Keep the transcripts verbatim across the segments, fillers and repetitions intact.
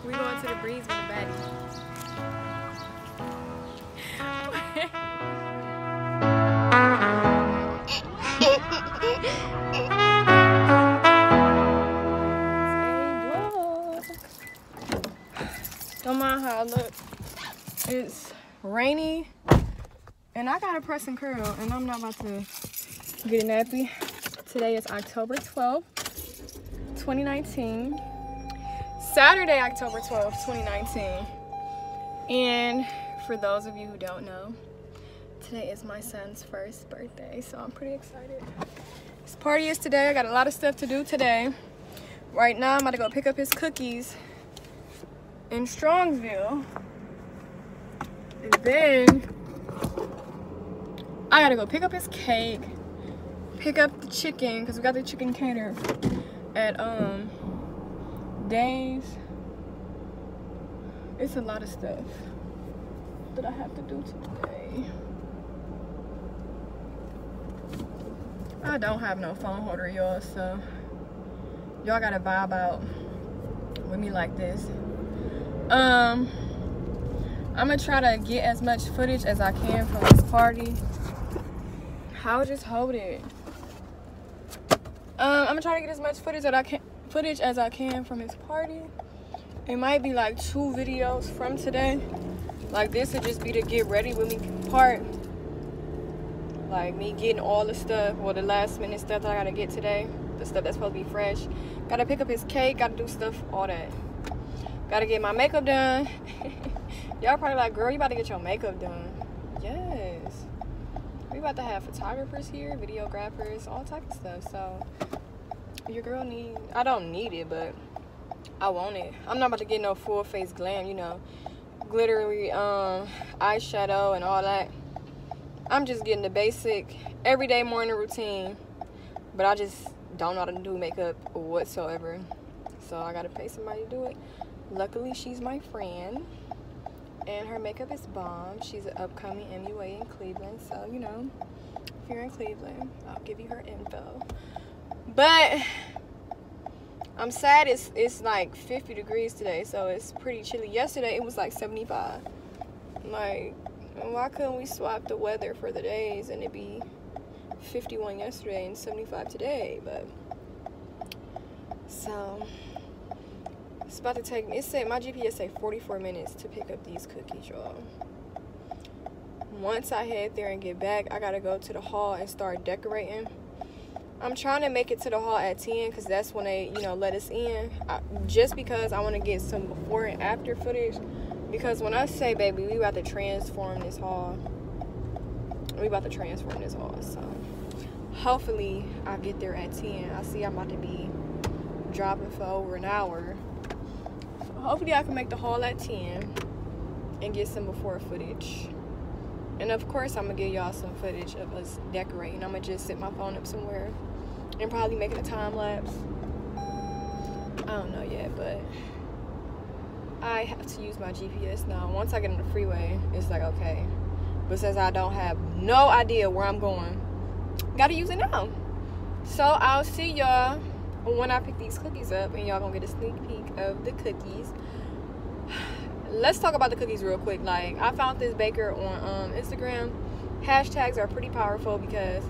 We going to the breeze with the baddie. Don't mind how I look. It's rainy and I got a press and curl and I'm not about to get a nappy. Today is October twelfth, twenty nineteen. Saturday, October twelfth, twenty nineteen. And for those of you who don't know, today is my son's first birthday, so I'm pretty excited. His party is today. I got a lot of stuff to do today. Right now, I'm about to go pick up his cookies in Strongsville. And then I gotta go pick up his cake, pick up the chicken, because we got the chicken catered at um Days. It's a lot of stuff that I have to do today. I don't have no phone holder, y'all, so y'all gotta vibe out with me like this. Um, I'm gonna try to get as much footage as I can from this party. I'll just hold it. Um, I'm gonna try to get as much footage that I can, footage as I can from his party. It might be like two videos from today. Like this would just be the get ready with me part. Like me getting all the stuff, or the last minute stuff that I gotta get today. The stuff that's supposed to be fresh. Gotta pick up his cake, gotta do stuff, all that. Gotta get my makeup done. Y'all probably like, girl, you about to get your makeup done. Yes. We about to have photographers here, videographers, all type of stuff. So your girl need, I don't need it, but I want it. I'm not about to get no full face glam, you know, glittery um, eyeshadow and all that. I'm just getting the basic everyday morning routine, but I just don't know how to do makeup whatsoever. So I gotta pay somebody to do it. Luckily, she's my friend, and her makeup is bomb. She's an upcoming M U A in Cleveland, so, you know, if you're in Cleveland, I'll give you her info. But I'm sad it's, it's like fifty degrees today, so it's pretty chilly. Yesterday, it was like seventy-five. Like, why couldn't we swap the weather for the days and it be fifty-one yesterday and seventy-five today? But, so it's about to take me, it said, my G P S say forty-four minutes to pick up these cookies, y'all. Once I head there and get back, I gotta go to the hall and start decorating. I'm trying to make it to the hall at ten, because that's when they, you know, let us in. I, just because I want to get some before and after footage. Because when I say, baby, we about to transform this hall. We about to transform this hall, so hopefully I get there at ten. I see I'm about to be dropping for over an hour. Hopefully I can make the hall at ten and get some before footage. And of course I'm gonna give y'all some footage of us decorating. I'm gonna just set my phone up somewhere and probably making a time lapse. I don't know yet, but I have to use my G P S now. Once I get on the freeway, it's like, okay. But since I don't have no idea where I'm going, gotta use it now. So I'll see y'all when I pick these cookies up, and y'all gonna get a sneak peek of the cookies. Let's talk about the cookies real quick. Like, I found this baker on um, Instagram. Hashtags are pretty powerful, because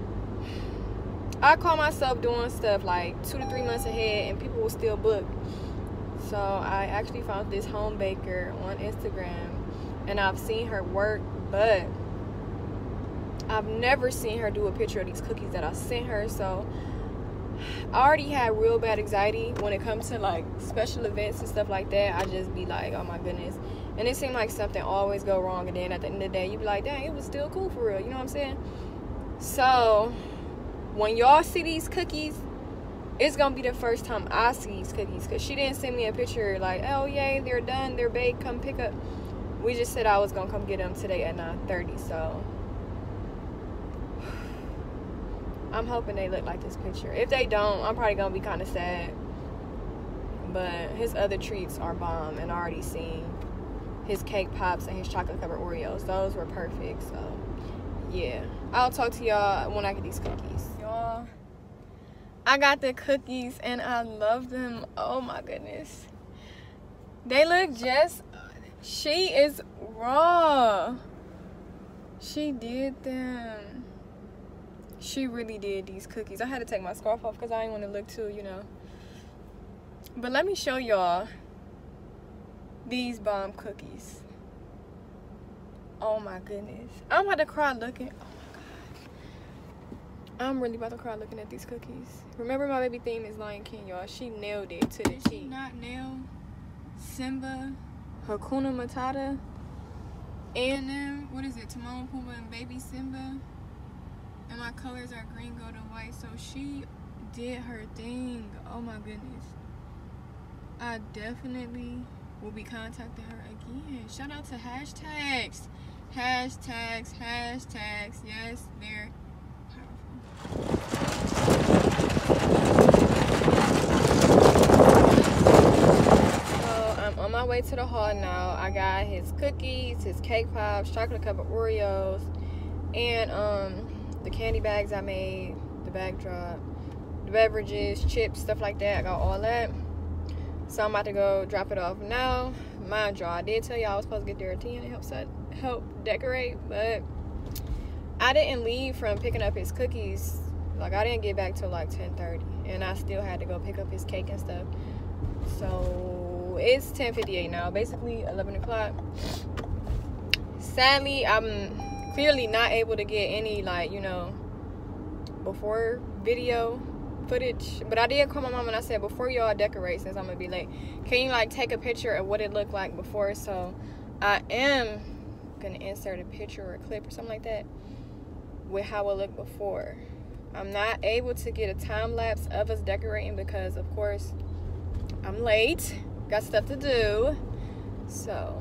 I call myself doing stuff like two to three months ahead and people will still book. So I actually found this home baker on Instagram, and I've seen her work, but I've never seen her do a picture of these cookies that I sent her. So I already had real bad anxiety when it comes to like special events and stuff like that. I just be like, oh my goodness. And it seemed like something always go wrong, and then at the end of the day you be like, dang, it was still cool for real, you know what I'm saying? So when y'all see these cookies, it's gonna be the first time I see these cookies, because she didn't send me a picture like, oh yay, they're done, they're baked, come pick up. We just said I was gonna come get them today at nine thirty. So I'm hoping they look like this picture. If they don't, I'm probably gonna be kind of sad. But his other treats are bomb, and I already seen his cake pops and his chocolate covered Oreos. Those were perfect. So yeah, I'll talk to y'all when I get these cookies. Y'all, I got the cookies and I love them. Oh my goodness. They look just, she is raw. She did them. She really did these cookies. I had to take my scarf off because I didn't want to look too, you know. But let me show y'all these bomb cookies. Oh my goodness. I'm about to cry looking. Oh my god. I'm really about to cry looking at these cookies. Remember, my baby theme is Lion King, y'all. She nailed it to the T. Did she not nail Simba, Hakuna Matata, and then, what is it, Timon, Pumbaa, and Baby Simba? And my colors are green, gold, and white. So she did her thing. Oh my goodness. I definitely will be contacting her again. Shout out to hashtags. Hashtags, hashtags. Yes, they're powerful. So I'm on my way to the hall now. I got his cookies, his cake pops, chocolate covered Oreos, and um the candy bags I made, the backdrop, the beverages, chips, stuff like that. I got all that. So I'm about to go drop it off now. Mind y'all, I did tell y'all I was supposed to get there at ten to help set, help decorate, but I didn't leave from picking up his cookies. Like, I didn't get back till like ten thirty, and I still had to go pick up his cake and stuff. So it's ten fifty-eight now, basically eleven o'clock. Sadly, I'm clearly not able to get any, like, you know, before video footage, but I did call my mom and I said, before y'all decorate, since I'm gonna be late, can you like take a picture of what it looked like before? So I am gonna insert a picture or a clip or something like that with how it looked before. I'm not able to get a time lapse of us decorating because of course I'm late, got stuff to do. So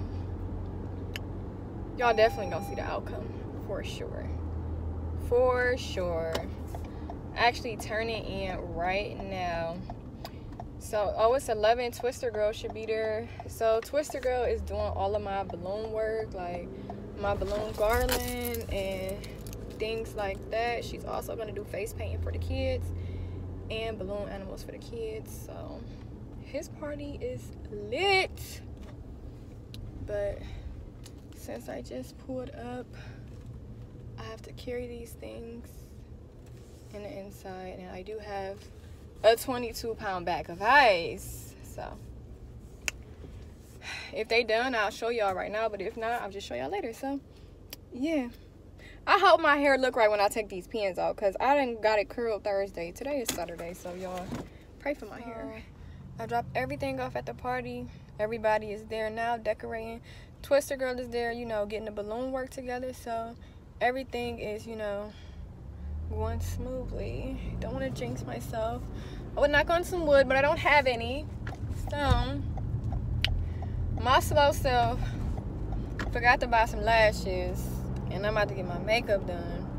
y'all definitely gonna see the outcome for sure, for sure. Actually turning in right now. So, oh, it's eleven. Twister Girl should be there. So Twister Girl is doing all of my balloon work, like my balloon garland and things like that. She's also going to do face painting for the kids and balloon animals for the kids. So his party is lit. But since I just pulled up, I have to carry these things in the inside, and I do have a twenty-two pound bag of ice. So if they done, I'll show y'all right now, but if not, I'll just show y'all later. So yeah, I hope my hair look right when I take these pins out, because I done got it curled Thursday. Today is Saturday, so y'all pray for my hair. I dropped everything off at the party. Everybody is there now decorating. Twister Girl is there, you know, getting the balloon work together. So everything is, you know, going smoothly. Don't want to jinx myself. I would knock on some wood, but I don't have any. So my slow self forgot to buy some lashes, and I'm about to get my makeup done.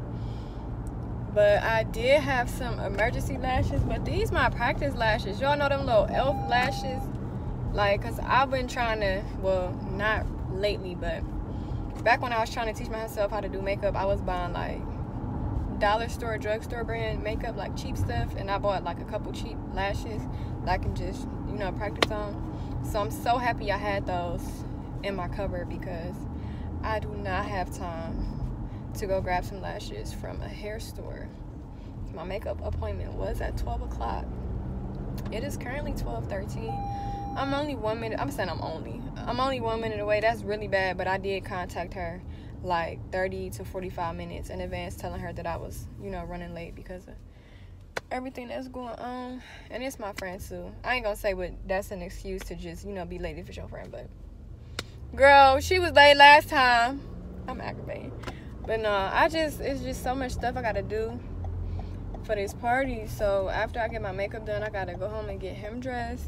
But I did have some emergency lashes, but these my practice lashes. Y'all know them little elf lashes? Like, cause I've been trying to, well, not lately, but back when I was trying to teach myself how to do makeup, I was buying like dollar store, drugstore brand makeup, like cheap stuff, and I bought like a couple cheap lashes that I can just, you know, practice on. So I'm so happy I had those in my cupboard, because I do not have time to go grab some lashes from a hair store. My makeup appointment was at twelve o'clock. It is currently twelve thirteen. I'm only one minute, I'm saying I'm only, I'm only one minute away. That's really bad, but I did contact her like thirty to forty-five minutes in advance, telling her that I was, you know, running late because of everything that's going on. And it's my friend too. I ain't gonna say what that's an excuse to just, you know, be late if it's your friend, but girl, she was late last time. I'm aggravating. But no, I just, it's just so much stuff I gotta do for this party. So after I get my makeup done, I gotta go home and get him dressed.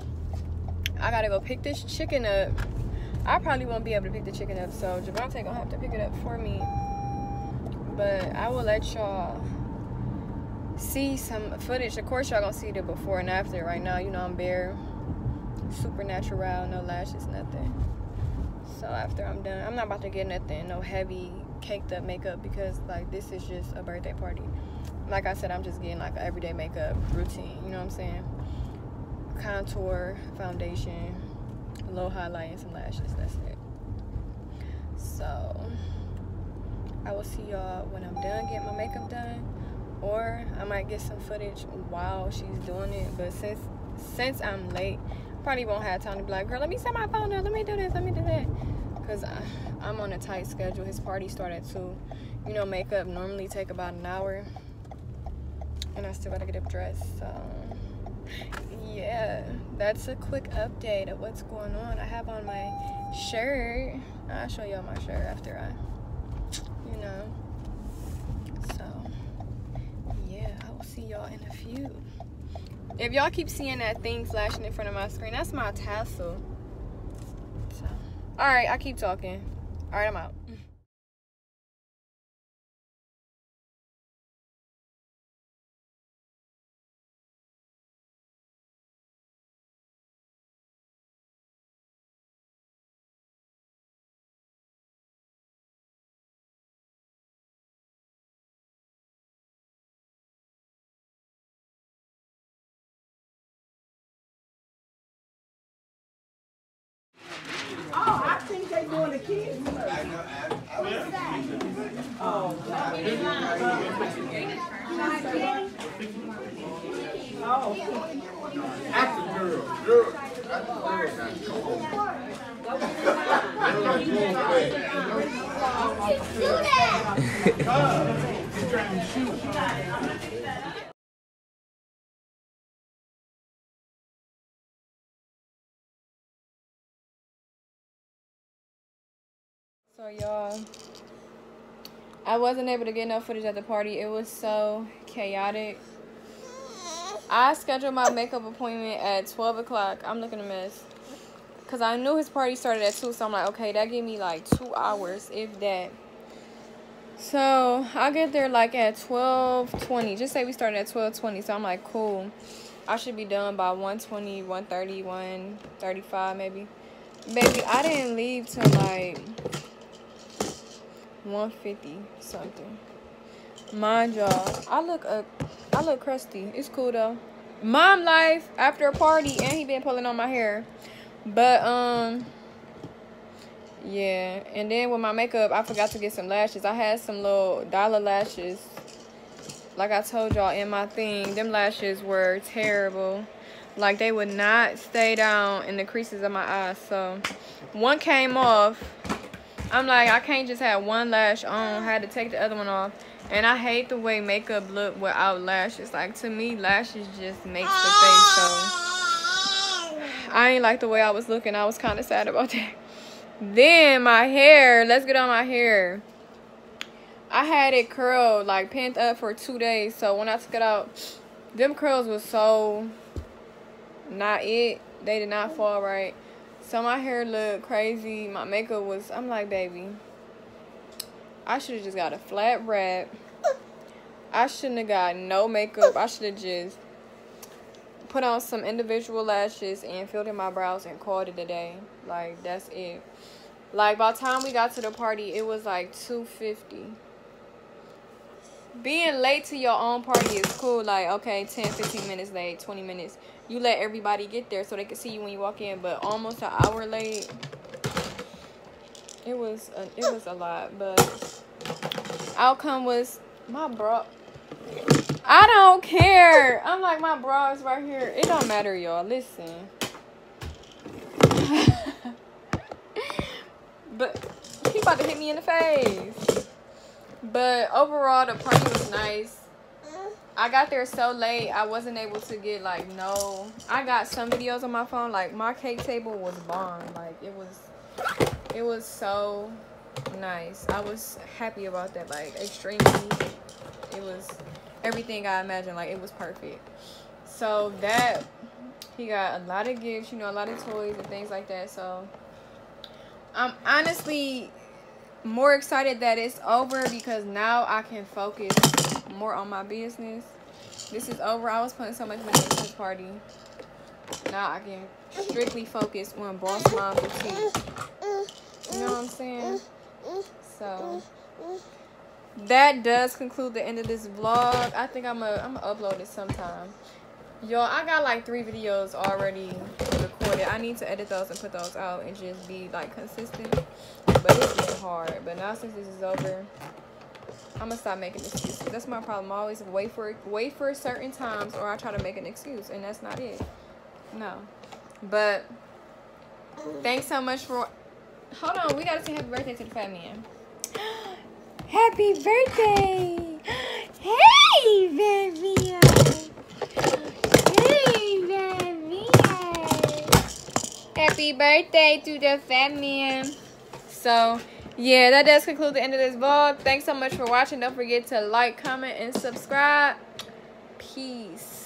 I gotta go pick this chicken up. I probably won't be able to pick the chicken up, so Javante gonna have to pick it up for me. But I will let y'all see some footage. Of course, y'all gonna see the before and after. Right now, you know, I'm bare, supernatural, no lashes, nothing. So after I'm done, I'm not about to get nothing, no heavy caked up makeup, because like this is just a birthday party. Like I said, I'm just getting like an everyday makeup routine, you know what I'm saying? Contour, foundation, A little highlight and some lashes. That's it. So I will see y'all when I'm done getting my makeup done, or I might get some footage while she's doing it. But since since I'm late, probably won't have time to be like, girl, let me set my phone up, let me do this, let me do that, because I'm on a tight schedule. His party started at two. You know, makeup normally take about an hour, and I still gotta get up dressed. So yeah, that's a quick update of what's going on. I have on my shirt. I'll show y'all my shirt after I, you know. So yeah, I will see y'all in a few. If y'all keep seeing that thing flashing in front of my screen, that's my tassel. So, all right, I keep talking. All right, I'm out. Oh, I think they doing the kids. Oh, That's the girl. Girl. That's the So y'all, I wasn't able to get no footage at the party. It was so chaotic. I scheduled my makeup appointment at twelve o'clock. I'm looking a mess. Because I knew his party started at two, so I'm like, okay, that gave me like two hours, if that. So I get there like at twelve twenty. Just say we started at twelve twenty. So I'm like, cool. I should be done by one twenty, one thirty, one thirty-five maybe. Baby, I didn't leave till like one fifty something. Mind y'all, I look up, I look crusty. It's cool though. Mom life after a party, and he been pulling on my hair. But um, yeah. And then with my makeup, I forgot to get some lashes. I had some little dollar lashes. Like I told y'all in my thing, them lashes were terrible. Like they would not stay down in the creases of my eyes. So one came off. I'm like, I can't just have one lash on. I had to take the other one off. And I hate the way makeup look without lashes. Like, to me, lashes just makes the face. So I ain't like the way I was looking. I was kind of sad about that. Then my hair. Let's get on my hair. I had it curled, like, pent up for two days. So when I took it out, them curls was so not it. They did not fall right. So my hair looked crazy. My makeup was, I'm like, baby, I should have just got a flat wrap. I shouldn't have got no makeup. I should have just put on some individual lashes and filled in my brows and called it a day. Like, that's it. Like, by the time we got to the party, it was like two fifty. Being late to your own party is cool. Like, okay, ten, fifteen minutes late, twenty minutes. You let everybody get there so they can see you when you walk in. But almost an hour late, it was a, it was a lot. But outcome was my bra. I don't care. I'm like, my bra is right here. It don't matter, y'all. Listen. But he about to hit me in the face. But overall, the party was nice. I got there so late, I wasn't able to get, like, no. I got some videos on my phone. Like, my cake table was bomb. Like, it was, it was so nice. I was happy about that, like, extremely. It was everything I imagined. Like, it was perfect. So, that, he got a lot of gifts, you know, a lot of toys and things like that. So, I'm honestly more excited that it's over because now I can focus more on my business. This is over. I was putting so much money into this party. Now I can strictly focus on Boss Mom Boutique. You know what I'm saying? So that does conclude the end of this vlog. I think I'm gonna I'm gonna upload it sometime. Y'all, I got like three videos already recorded. recorded. I need to edit those and put those out and just be like consistent. But it's been hard. But now since this is over, I'm gonna stop making excuses. That's my problem. I always wait for wait for certain times, or I try to make an excuse, and that's not it. No. But thanks so much for. Hold on, we gotta sing happy birthday to the fat man. Happy birthday! Hey, baby! Hey, baby! Happy birthday to the fat man. So, yeah, that does conclude the end of this vlog. Thanks so much for watching. Don't forget to like, comment, and subscribe. Peace.